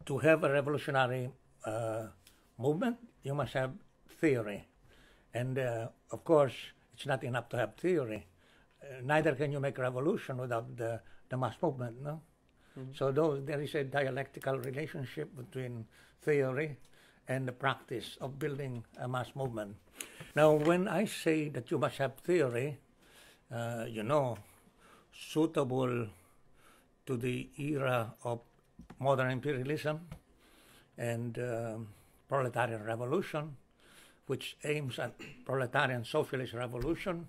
To have a revolutionary movement, you must have theory. And of course, it's not enough to have theory. Neither can you make revolution without the mass movement, no? So there is a dialectical relationship between theory and the practice of building a mass movement. Now, when I say that you must have theory, suitable to the era of modern imperialism and proletarian revolution, which aims at proletarian socialist revolution,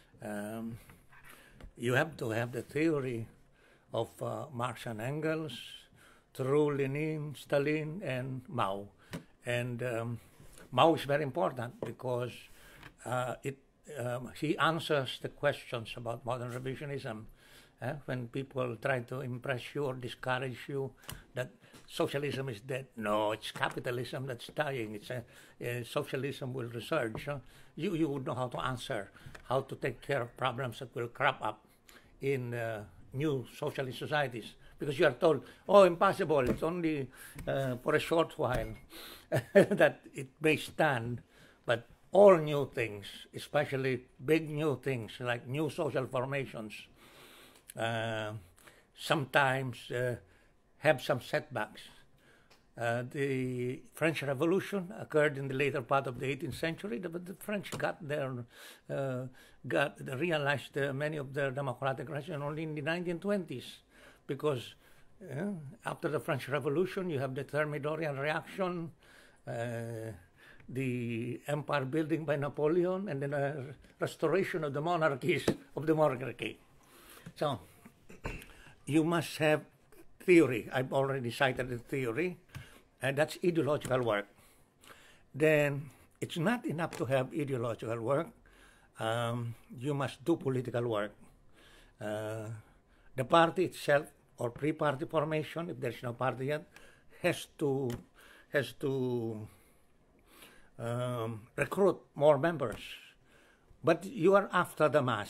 you have to have the theory of Marx and Engels, through Lenin, Stalin, and Mao. And Mao is very important because he answers the questions about modern revisionism. When people try to impress you or discourage you that socialism is dead. No, it's capitalism that's dying. It's socialism will resurge. You would know how to answer, how to take care of problems that will crop up in new socialist societies. Because you are told, oh, impossible, it's only for a short while that it may stand. But all new things, especially big new things like new social formations, sometimes have some setbacks. The French Revolution occurred in the later part of the 18th century, but the French realized many of their democratic rights only in the 1920s, because after the French Revolution, you have the Thermidorian reaction, the empire building by Napoleon, and then a restoration of the monarchy. So, you must have theory. I've already cited the theory, and that's ideological work. Then, it's not enough to have ideological work. You must do political work. The party itself, or pre-party formation, if there's no party yet, has to recruit more members. But you are after the mass.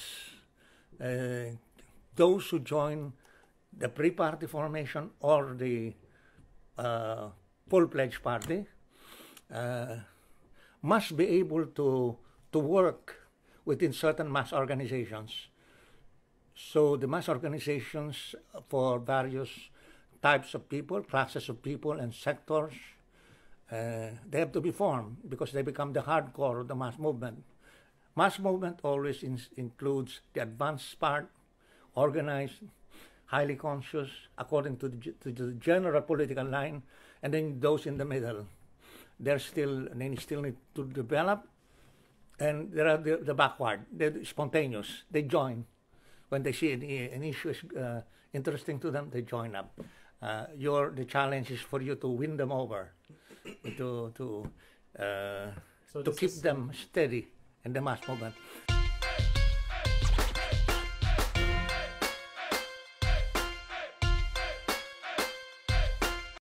Those who join the pre-party formation or the full-fledged party must be able to work within certain mass organizations. So the mass organizations for various types of people, classes of people, and sectors, they have to be formed because they become the hardcore of the mass movement. Mass movement always includes the advanced part, organized, highly conscious, according to the general political line, and then those in the middle. They still need to develop, and there are the backward, they're spontaneous, they join. When they see an issue is interesting to them, they join up. The challenge is for you to win them over, to keep them steady in the mass movement.